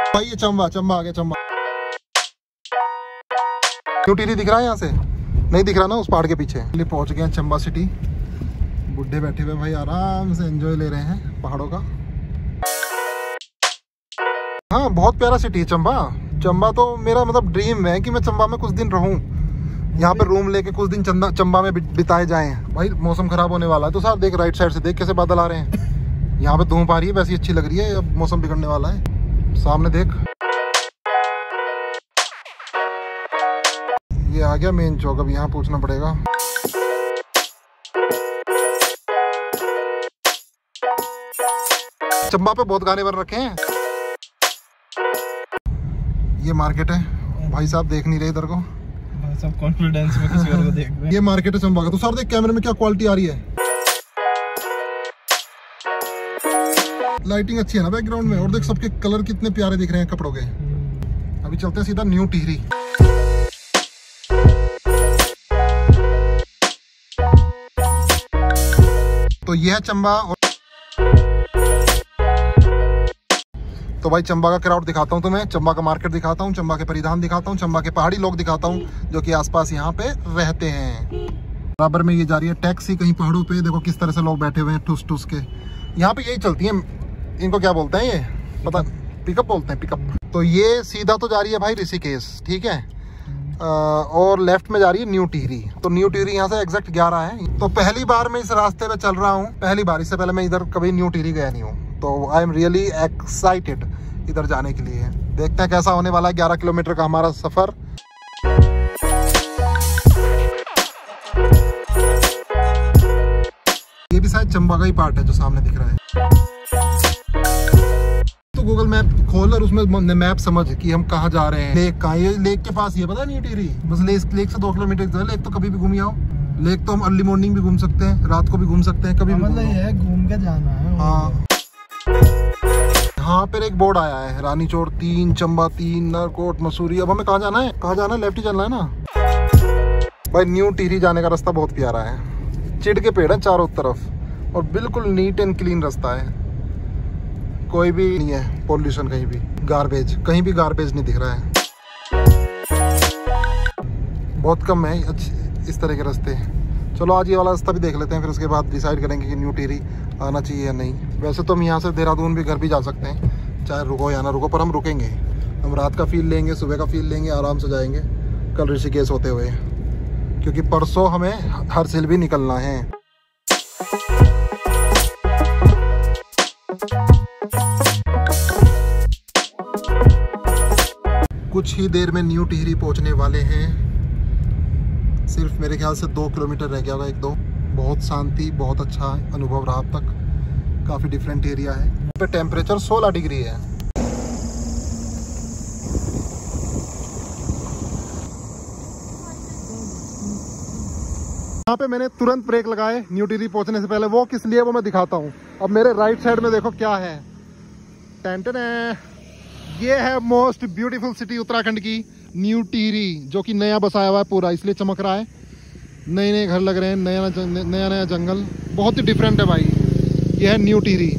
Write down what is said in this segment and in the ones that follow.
भाई ये चंबा चंबा आ गया। चंबा न्यू टिहरी दिख रहा है यहाँ से? नहीं दिख रहा ना, उस पहाड़ के पीछे। पहुंच गए चंबा सिटी। बुड्ढे बैठे हुए भाई आराम से एंजॉय ले रहे हैं पहाड़ों का। हाँ बहुत प्यारा सिटी है चंबा। चंबा तो मेरा मतलब ड्रीम है कि मैं चंबा में कुछ दिन रहूं, यहाँ पे रूम लेके कुछ दिन चंबा में बिताए जाएं। भाई मौसम खराब होने वाला है तो साहब देख राइट साइड से देख कैसे बादल आ रहे हैं। यहाँ पे धूप आ रही है, वैसी अच्छी लग रही है। अब मौसम बिगड़ने वाला है। सामने देख, ये आ गया मेन चौक। अब यहाँ पूछना पड़ेगा। चंबा पे बहुत गाने बन रखे हैं। ये मार्केट है। भाई साहब देख नहीं रहे इधर को, सब कॉन्फिडेंस में किसी और को देख रहे हैं। ये मार्केट है चंबा का। तो सर देख कैमरे में क्या क्वालिटी आ रही है। लाइटिंग अच्छी है ना बैकग्राउंड में। और देख सबके कलर कितने प्यारे दिख रहे हैं कपड़ों के। अभी चलते हैं सीधा न्यू टिहरी। तो ये है चंबा। तो भाई चंबा का क्राउड दिखाता हूँ तुम्हें, चंबा का मार्केट दिखाता हूँ, चंबा के परिधान दिखाता हूँ, चंबा के पहाड़ी लोग दिखाता हूँ जो कि आसपास यहाँ पे रहते हैं। बराबर में ये जा रही है टैक्सी कहीं पहाड़ों पे। देखो किस तरह से लोग बैठे हुए हैं ठुस ठुस के। यहाँ पे यही चलती है। इनको क्या बोलते हैं ये पता, पिकअप बोलते हैं, पिकअप। तो ये सीधा तो जा रही है भाई ऋषिकेश, ठीक है। और लेफ्ट में जा रही है न्यू टिहरी। तो न्यू टिहरी यहाँ से एग्जैक्ट 11 है। तो पहली बार मैं इस रास्ते पे चल रहा हूँ, पहली बार। इससे पहले मैं इधर कभी न्यू टिहरी गया नहीं हूँ। तो आई एम रियली एक्साइटेड इधर जाने के लिए। देखते हैं कैसा होने वाला है 11 किलोमीटर का हमारा सफर। ये भी शायद चंबा का ही पार्ट है जो सामने दिख रहा है। तो गूगल मैप खोल और उसमें मैप समझ कि हम कहाँ जा रहे हैं। लेक कहाँ, ये लेक के पास ही है, पता है न्यू टिहरी। बस लेक से 2 किलोमीटर। लेक तो कभी भी घूम आओ। लेक तो हम अर्ली मॉर्निंग भी घूम सकते हैं, रात को भी घूम सकते हैं, कभी भी। मतलब ये घूम के जाना है। हाँ यहाँ पर एक बोर्ड आया है, रानी चोर 3, चंबा 3, नरकोट, मसूरी। अब हमें कहाँ जाना है? कहाँ जाना है? लेफ्ट ही चलना है ना भाई। न्यू टिहरी जाने का रास्ता बहुत प्यारा है। चिड़ के पेड़ है चारों तरफ और बिल्कुल नीट एंड क्लीन रास्ता है। कोई भी नहीं है पॉल्यूशन, कहीं भी गार्बेज, कहीं भी गार्बेज नहीं दिख रहा है। बहुत कम है इस तरह के रास्ते। चलो आज ये वाला रास्ता भी देख लेते हैं, फिर उसके बाद डिसाइड करेंगे कि न्यू टिहरी आना चाहिए या नहीं। वैसे तो हम यहाँ से देहरादून भी घर भी जा सकते हैं, चाहे रुको या ना रुको, पर हम रुकेंगे। हम रात का फील लेंगे, सुबह का फील लेंगे, आराम से जाएंगे कल ऋषिकेश होते हुए, क्योंकि परसों हमें हरसिल भी निकलना है। कुछ ही देर में न्यू टिहरी पहुंचने वाले हैं। सिर्फ मेरे ख्याल से 2 किलोमीटर रह गया होगा, 1-2। बहुत शांति, बहुत अच्छा अनुभव रहा अब तक। काफ़ी डिफरेंट एरिया है। यहाँ पे टेम्परेचर 16 डिग्री है। यहाँ पे मैंने तुरंत ब्रेक लगाए न्यू टिहरी पहुंचने से पहले। वो किस लिए, वो मैं दिखाता हूँ। अब मेरे राइट साइड में देखो क्या है। ये है मोस्ट ब्यूटीफुल सिटी उत्तराखंड की, न्यू टिहरी, जो कि नया बसाया हुआ है पूरा, इसलिए चमक रहा है। नए नए घर लग रहे हैं, नया नया जंगल, बहुत ही डिफरेंट है भाई। ये है न्यू टिहरी।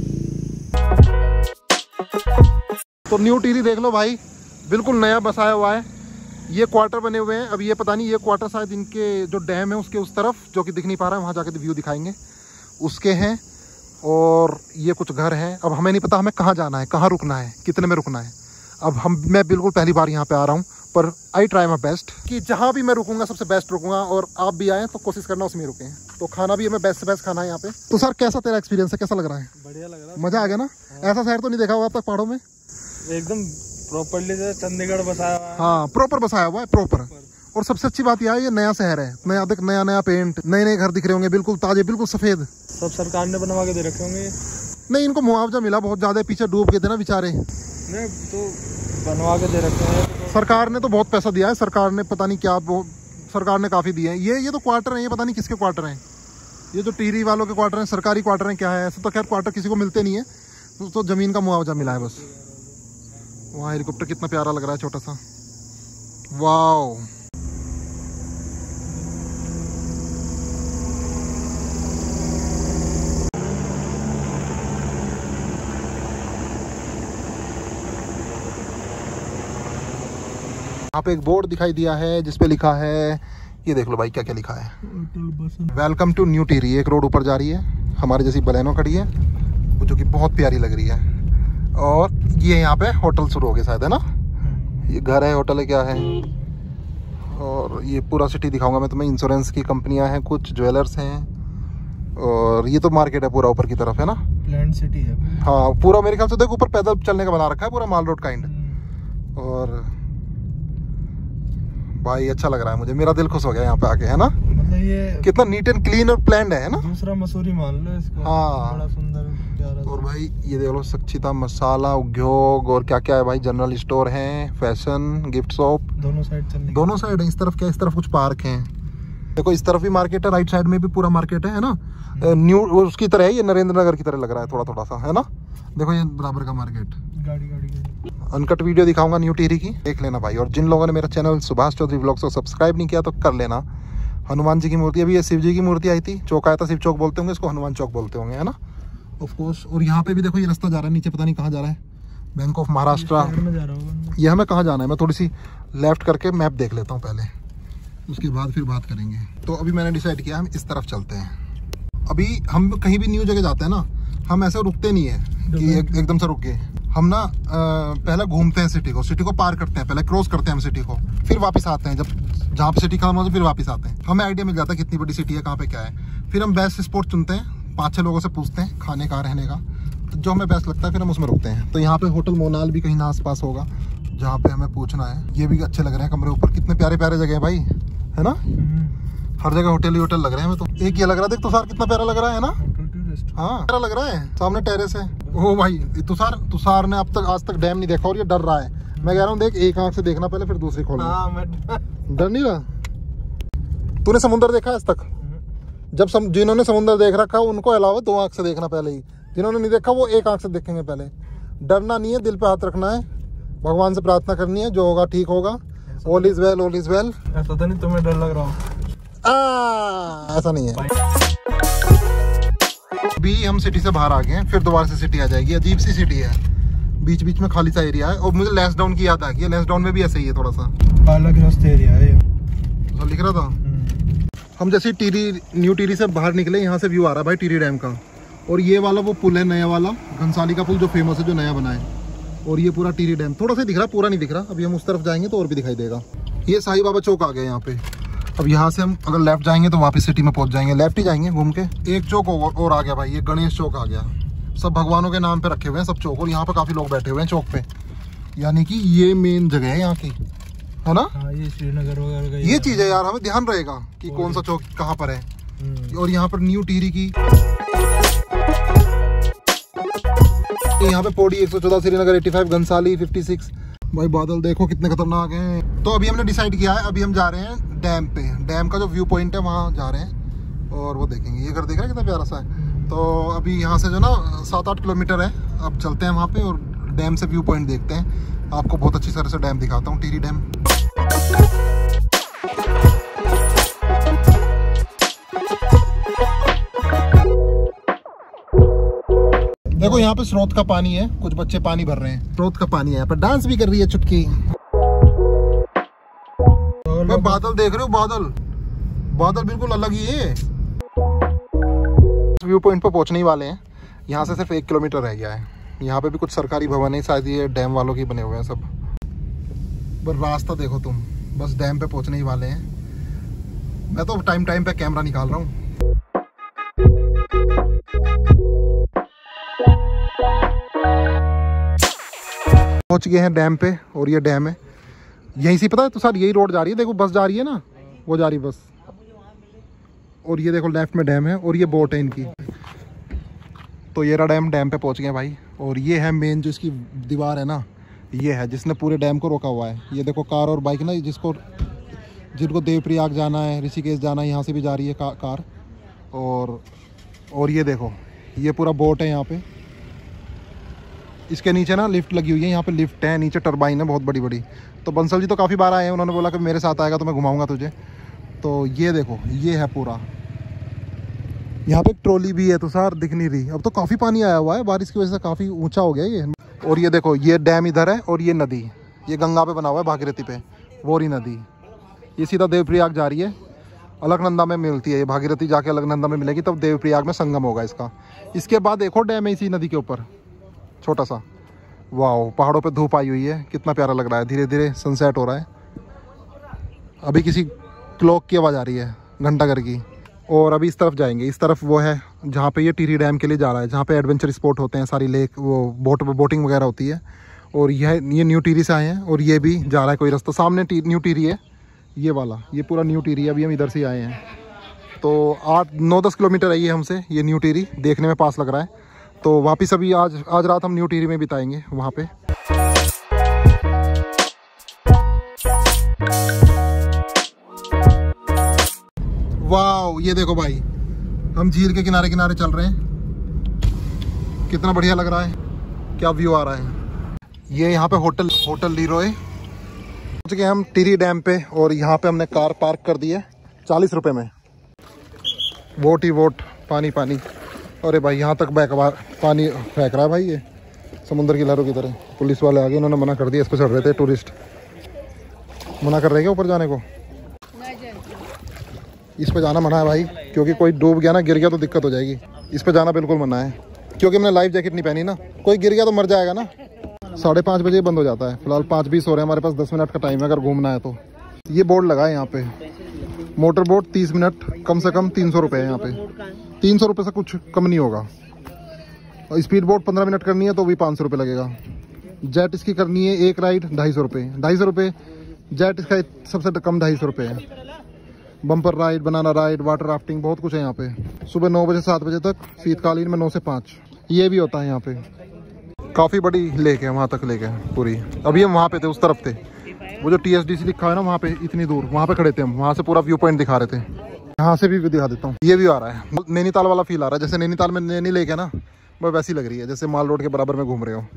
तो न्यू टिहरी देख लो भाई, बिल्कुल नया बसाया हुआ है। ये क्वार्टर बने हुए हैं। अब ये पता नहीं, ये क्वार्टर शायद इनके जो डैम है उसके उस तरफ, जो कि दिख नहीं पा रहा है, वहाँ जाके व्यू दिखाएंगे, उसके हैं। और ये कुछ घर हैं। अब हमें नहीं पता हमें कहाँ जाना है, कहाँ रुकना है, कितने में रुकना है। अब मैं बिल्कुल पहली बार यहाँ पे आ रहा हूँ, पर आई ट्राई माई बेस्ट कि जहाँ भी मैं रुकूंगा सबसे बेस्ट रुकूंगा। और आप भी आए तो कोशिश करना उसमें रुकें। तो खाना भी हमें बेस्ट से बेस्ट खाना है यहाँ पे। तो सर कैसा तेरा एक्सपीरियंस है, कैसा लग रहा है? बढ़िया लग रहा है, मजा आ गया ना। ऐसा शहर तो नहीं देखा होगा अब तक पहाड़ों में। एकदम प्रॉपर्ली चंडीगढ़ बसाया हुआ है। हाँ प्रॉपर बसाया हुआ है, प्रॉपर। और सबसे अच्छी बात यह है, ये नया शहर है। नया देख, नया नया पेंट, नए नए घर दिख रहे होंगे, बिल्कुल ताजे, बिल्कुल सफेद। सब सरकार ने बनवा के दे रखे होंगे। नहीं, इनको मुआवजा मिला बहुत ज्यादा, पीछे डूब गए थे ना बेचारे। नहीं तो बनवा के दे रखे हैं। सरकार ने तो बहुत पैसा दिया है। सरकार ने पता नहीं क्या, सरकार ने काफी दिया है। ये तो क्वार्टर है, ये पता नहीं किसके क्वार्टर हैं। ये जो टिहरी वालों के क्वार्टर हैं, सरकारी क्वार्टर हैं क्या है। ऐसे तो खैर क्वार्टर किसी को मिलते नहीं है, तो जमीन का मुआवजा मिला है बस। वहाँ हेलीकॉप्टर कितना प्यारा लग रहा है, छोटा सा। वाओ, यहाँ पे एक बोर्ड दिखाई दिया है जिसपे लिखा है, ये देख लो भाई क्या क्या लिखा है, वेलकम टू न्यू टिहरी। एक रोड ऊपर जा रही है, हमारी जैसी बलेनो खड़ी है जो कि बहुत प्यारी लग रही है। और ये यहाँ पे होटल शुरू हो गए शायद, है ना? ये घर है, होटल है, क्या है? और ये पूरा सिटी दिखाऊंगा मैं तुम्हें। इंश्योरेंस की कंपनियां हैं, कुछ ज्वेलर्स हैं, और ये तो मार्केट है पूरा ऊपर की तरफ, है ना? प्लान सिटी है। हाँ पूरा मेरे ख्याल से देखो ऊपर पैदल चलने का बना रखा है पूरा, माल रोड काइंड। और भाई अच्छा लग रहा है मुझे, मेरा दिल खुश हो गया यहाँ पे आके, है ना? मतलब ये कितना नीट एंड क्लीन और प्लान्ड है ना? दूसरा मसूरी मान लो इसको। हाँ बड़ा सुंदर प्यारा। और भाई ये देख लो, सक्षिता मसाला उद्योग और क्या क्या है भाई, जनरल स्टोर है, फैशन, गिफ्ट शॉप, दोनों साइड चलने, दोनों साइड है। इस तरफ क्या, इस तरफ कुछ पार्क हैं, देखो इस तरफ भी मार्केट है, राइट साइड में भी पूरा मार्केट है ना? न्यू उसकी तरह है, ये नरेंद्र नगर की तरह लग रहा है थोड़ा थोड़ा सा, है ना? देखो ये बराबर का मार्केट। गाड़ी अनकट वीडियो दिखाऊंगा न्यू टिहरी की, देख लेना भाई। और जिन लोगों ने मेरा चैनल सुभाष चौधरी व्लॉग्स को सब्सक्राइब नहीं किया तो कर लेना। हनुमान जी की मूर्ति, अभी ये शिव जी की मूर्ति आई थी, चौक आया था, शिव चौक बोलते होंगे इसको, हनुमान चौक बोलते होंगे, है ना? Of course. और यहाँ पे भी देखो ये रास्ता जा रहा है नीचे, पता नहीं कहाँ जा रहा है, बैंक ऑफ महाराष्ट्र। ये हमें कहाँ जाना है, मैं थोड़ी सी लेफ्ट करके मैप देख लेता हूँ पहले, उसके बाद फिर बात करेंगे। तो अभी मैंने डिसाइड किया हम इस तरफ चलते हैं। अभी हम कहीं भी न्यू जगह जाते हैं ना, हम ऐसे रुकते नहीं है कि एकदम से रुक गए। हम ना पहले घूमते हैं सिटी को पार करते हैं, पहले क्रॉस करते हैं हम सिटी को, फिर वापस आते हैं। जब जहाँ पे सिटी खत्म होती है फिर वापस आते हैं, हमें आइडिया मिल जाता है कितनी बड़ी सिटी है, कहाँ पे क्या है। फिर हम बेस्ट स्पॉट चुनते हैं, 5-6 लोगों से पूछते हैं खाने का, रहने का, तो जो हमें बेस्ट लगता है फिर हम उसमें रुकते हैं। तो यहाँ पे होटल मोनाल भी कहीं ना आस पास होगा जहाँ पे हमें पूछना है। ये भी अच्छे लग रहे हैं कमरे ऊपर, कितने प्यारे प्यारे जगह है भाई, है ना? हर जगह होटल ही होटल लग रहे हैं। तो एक ये लग रहा है, देख तुषार कितना प्यारा लग रहा है ना? हाँ प्यारा लग रहा है, सामने टेरेस है। ओ भाई तुषार ने अब तक आज तक डैम नहीं देखा और ये डर रहा है। मैं कह रहा हूँ देख, एक आंख से देखना पहले, फिर दूसरी खोलना। डर नहीं रहा? तूने समुद्र देखा आज तक? जब जिन्होंने समुद्र देख रखा उनको अलावा 2 आंख से देखना पहले ही, जिन्होंने नहीं देखा वो 1 आंख से देखेंगे पहले। डरना नहीं है, दिल पे हाथ रखना है, भगवान से प्रार्थना करनी है, जो होगा ठीक होगा। All is well, all is well. ऐसा तो नहीं तुम्हें डर लग रहा हो? ऐसा नहीं है। अभी हम सिटी से बाहर आ गए हैं, फिर दोबारा से सिटी आ जाएगी। अजीब सी सिटी है, बीच बीच में खाली सा एरिया है। और मुझे लेसडाउन की याद आ गई, लेसडाउन में भी ऐसे ही है, थोड़ा सा अलग एरिया है। तो लिख रहा था। हम जैसे न्यू टिहरी से बाहर निकले, यहाँ से व्यू आ रहा है भाई टिहरी डैम का। और ये वाला वो पुल है नया वाला, घनसाली का पुल, जो फेमस है, जो नया बना है। और ये पूरा टिहरी डैम थोड़ा सा दिख रहा है, पूरा नहीं दिख रहा। अभी हम उस तरफ जाएंगे तो और भी दिखाई देगा। ये साईं बाबा चौक आ गया यहाँ पे। अब यहाँ से हम अगर लेफ्ट जाएंगे तो वापस सिटी में पहुंच जाएंगे, लेफ्ट ही जाएंगे घूम के। एक चौक और आ गया भाई, ये गणेश चौक आ गया। सब भगवानों के नाम पे रखे हुए हैं सब चौक, और यहाँ पे काफी लोग बैठे हुए हैं चौक पे, यानी कि ये मेन जगह है यहाँ की, है ना? ये श्रीनगर वगैरह ये चीज है यार, हमें ध्यान रहेगा कि कौन सा चौक कहाँ पर है। और यहाँ पर न्यू टिहरी की, यहाँ पे पौड़ी 114, श्रीनगर 85, घनसाली 56। भाई बादल देखो कितने खतरनाक हैं। तो अभी हमने डिसाइड किया है, अभी हम जा रहे हैं डैम पे। डैम का जो व्यू पॉइंट है वहाँ जा रहे हैं और वो देखेंगे। ये घर देख रहे हैं कितना प्यारा सा है। तो अभी यहाँ से जो ना 7-8 किलोमीटर है, अब चलते हैं वहाँ पे और डैम से व्यू पॉइंट देखते हैं। आपको बहुत अच्छी तरह से डैम दिखाता हूँ, टिहरी डैम। देखो यहाँ पे स्रोत का पानी है, कुछ बच्चे पानी भर रहे हैं, स्रोत का पानी है। यहाँ पर डांस भी कर रही है चुटकी। बादल देख रहे हो, बादल बिल्कुल अलग ही है। व्यू पॉइंट पे पहुंचने ही वाले हैं, यहाँ से सिर्फ 1 किलोमीटर रह गया है। यहाँ पे भी कुछ सरकारी भवन है, शायद ये डैम वालों के बने हुए हैं सब। पर रास्ता देखो तुम, बस डैम पे पहुंचने ही वाले हैं। मैं तो टाइम पे कैमरा निकाल रहा हूँ। पहुंच गए हैं डैम पे और ये डैम है यहीं से, पता है तो सर यही रोड जा रही है, देखो बस जा रही है ना, वो जा रही बस। और ये देखो लेफ्ट में डैम है और ये बोट है इनकी। तो ये रहा डैम पे पहुंच गए भाई। और ये है मेन जो इसकी दीवार है ना, ये है जिसने पूरे डैम को रोका हुआ है। ये देखो कार और बाइक ना, जिनको देवप्रयाग जाना है, ऋषिकेश जाना है, यहाँ से भी जा रही है कार। और ये देखो ये पूरा बोट है यहाँ पे। इसके नीचे ना लिफ्ट लगी हुई है, यहाँ पे लिफ्ट है, नीचे टरबाइन है बहुत बड़ी बड़ी। तो बंसल जी तो काफ़ी बार आए हैं, उन्होंने बोला कि मेरे साथ आएगा तो मैं घुमाऊंगा तुझे। तो ये देखो ये है पूरा, यहाँ पे ट्रॉली भी है तो सर दिख नहीं रही। अब तो काफ़ी पानी आया हुआ है, बारिश की वजह से काफ़ी ऊंचा हो गया ये। और ये देखो ये डैम इधर है और ये नदी, ये गंगा पे बना हुआ है, भागीरथी पे। वोरी नदी ये सीधा देवप्रयाग जा रही है, अलकनंदा में मिलती है ये, भागीरथी जाके अलकनंदा में मिलेगी तब देवप्रयाग में संगम होगा इसका। इसके बाद एक और डैम है इसी नदी के ऊपर छोटा सा। वाह, पहाड़ों पे धूप आई हुई है, कितना प्यारा लग रहा है, धीरे धीरे सनसेट हो रहा है। अभी किसी क्लॉक की आवाज़ आ रही है, घंटाघर की। और अभी इस तरफ जाएंगे, इस तरफ वो है जहाँ पे ये टिहरी डैम के लिए जा रहा है, जहाँ पे एडवेंचर स्पॉट होते हैं, सारी लेक वो बोटिंग वगैरह होती है। और ये न्यू टिहरी से आए हैं और ये भी जा रहा है कोई रास्ता, सामने न्यू टिहरी है ये वाला, ये पूरा न्यू टिहरी है। अभी हम इधर से आए हैं तो 8-9-10 किलोमीटर है ये हमसे, ये न्यू टिहरी देखने में पास लग रहा है। तो वापस अभी आज रात हम न्यू टिहरी में बिताएंगे वहाँ पे। वाह, ये देखो भाई, हम झील के किनारे किनारे चल रहे हैं, कितना बढ़िया लग रहा है, क्या व्यू आ रहा है। ये यहाँ पे होटल लीरोय, पहुँच गए हम टिहरी डैम पे और यहाँ पे हमने कार पार्क कर दी है 40 रुपये में। वोट ही वोट, पानी पानी। अरे भाई यहाँ तक पानी फेंक रहा है भाई, ये समुद्र की लहरों की तरह। पुलिस वाले आ गए, उन्होंने मना कर दिया, इस पर चढ़ रहे थे टूरिस्ट, मना कर रहे हैं ऊपर जाने को। इस पे जाना मना है भाई, क्योंकि कोई डूब गया ना, गिर गया तो दिक्कत हो जाएगी। इस पे जाना बिल्कुल मना है, क्योंकि हमने लाइफ जैकेट नहीं पहनी ना, कोई गिर गया तो मर जाएगा ना। 5:30 बजे बंद हो जाता है, फिलहाल 5:20 हो रहे हैं, हमारे पास 10 मिनट का टाइम है अगर घूमना है तो। ये बोर्ड लगा है यहाँ पे, मोटर बोट 30 मिनट, कम से कम 300 रुपये है यहाँ पे। 300 रुपये से कुछ कम नहीं होगा। और स्पीड बोट 15 मिनट करनी है तो भी 500 रुपये लगेगा। जेट इसकी करनी है एक राइड 250 रुपये, 250 रुपये जेट इसका सबसे कम 250 रुपये है। Bumper ride, banana ride, water rafting, बहुत कुछ है यहाँ पे। सुबह 9 बजे 7 बजे तक, शीतकालीन में 9 से 5 ये भी होता है यहाँ पे। काफ़ी बड़ी लेक है, वहाँ तक लेक है पूरी। अभी हम वहाँ पे थे, उस तरफ थे, वो जो TSDC लिखा है ना वहाँ पे, इतनी दूर वहाँ पे खड़े थे हम, वहाँ से पूरा व्यू पॉइंट दिखा रहे थे। यहाँ से भी दिखा देता हूँ, ये भी आ रहा है, नैनीताल वाला फील आ रहा है, जैसे नैनीताल में नैनी लेक है ना, वो वैसी लग रही है, जैसे माल रोड के बराबर में घूम रहे हो।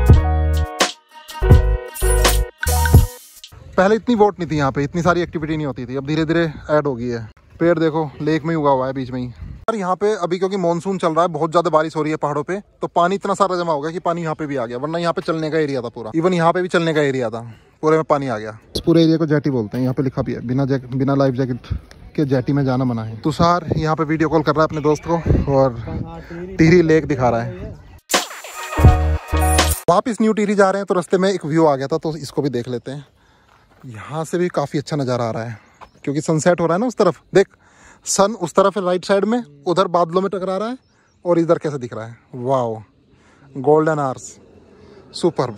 पहले इतनी वोट नहीं थी यहाँ पे, इतनी सारी एक्टिविटी नहीं होती थी, अब धीरे धीरे ऐड हो गई है। पेड़ देखो लेक में ही उगा हुआ है बीच में ही। और यहाँ पे अभी क्योंकि मानसून चल रहा है, बहुत ज्यादा बारिश हो रही है पहाड़ों पे, तो पानी इतना सारा जमा हो गया कि पानी यहाँ पे भी आ गया, वरना यहाँ पे चलने का एरिया था पूरा। इवन यहाँ पे भी चलने का एरिया था, पूरे में पानी आ गया। इस पूरे एरिया को जेटी बोलते हैं, यहाँ पे लिखा भी है बिना लाइफ जैकेट के जेटी में जाना मना है। तुषार यहाँ पे वीडियो कॉल कर रहा है अपने दोस्त को और टिहरी लेक दिखा रहा है। वापिस न्यू टिहरी जा रहे हैं तो रास्ते में एक व्यू आ गया था, तो इसको भी देख लेते हैं। यहाँ से भी काफ़ी अच्छा नज़ारा आ रहा है, क्योंकि सनसेट हो रहा है ना उस तरफ। देख, सन उस तरफ है राइट साइड में, उधर बादलों में टकरा रहा है, और इधर कैसे दिख रहा है। Wow, golden hours, superb.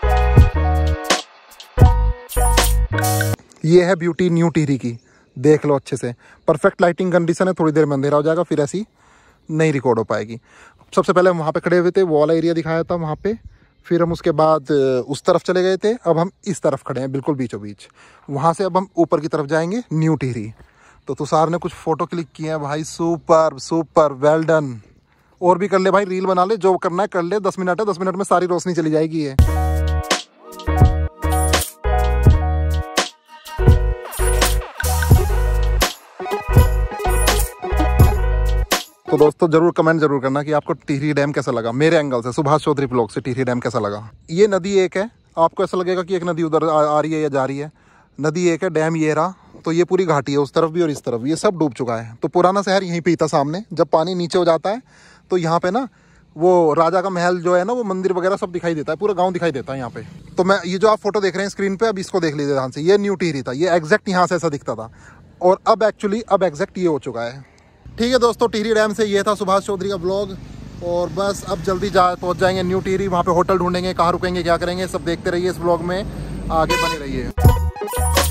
ये है ब्यूटी न्यू टिहरी की, देख लो अच्छे से। परफेक्ट लाइटिंग कंडीशन है, थोड़ी देर में अंधेरा हो जाएगा, फिर ऐसी नहीं रिकॉर्ड हो पाएगी। सबसे पहले हम वहाँ पे खड़े हुए थे, वो वाला एरिया दिखाया था वहाँ पे, फिर हम उसके बाद उस तरफ चले गए थे, अब हम इस तरफ खड़े हैं बिल्कुल बीचों बीच। वहाँ से अब हम ऊपर की तरफ जाएंगे न्यू टिहरी। तो तुषार ने कुछ फ़ोटो क्लिक किए हैं भाई, सुपर सुपर, वेल डन। और भी कर ले भाई, रील बना ले, जो करना है कर ले, 10 मिनट है, 10 मिनट में सारी रोशनी चली जाएगी ये। तो दोस्तों जरूर कमेंट जरूर करना कि आपको टिहरी डैम कैसा लगा, मेरे एंगल से, सुभाष चौधरी ब्लॉग से टिहरी डैम कैसा लगा। ये नदी एक है, आपको ऐसा लगेगा कि एक नदी उधर आ रही है या जा रही है, नदी एक है, डैम ये रहा। तो ये पूरी घाटी है, उस तरफ भी और इस तरफ, ये सब डूब चुका है। तो पुराना शहर यहीं पे था सामने। जब पानी नीचे हो जाता है तो यहाँ पे ना वो राजा का महल जो है ना, वो मंदिर वगैरह सब दिखाई देता है, पूरा गाँव दिखाई देता है यहाँ पे। तो मैं ये जो आप फोटो देख रहे हैं स्क्रीन पे, अब इसको देख लीजिए ध्यान से, ये न्यू टिहरी था, ये एग्जैक्ट यहाँ से ऐसा दिखता था, और अब एग्जैक्ट ये हो चुका है। ठीक है दोस्तों, टिहरी डैम से ये था सुभाष चौधरी का ब्लॉग, और बस अब जल्दी पहुंच जाएंगे न्यू टिहरी। वहाँ पे होटल ढूंढेंगे, कहाँ रुकेंगे, क्या करेंगे, सब देखते रहिए इस ब्लॉग में, आगे बने रहिए।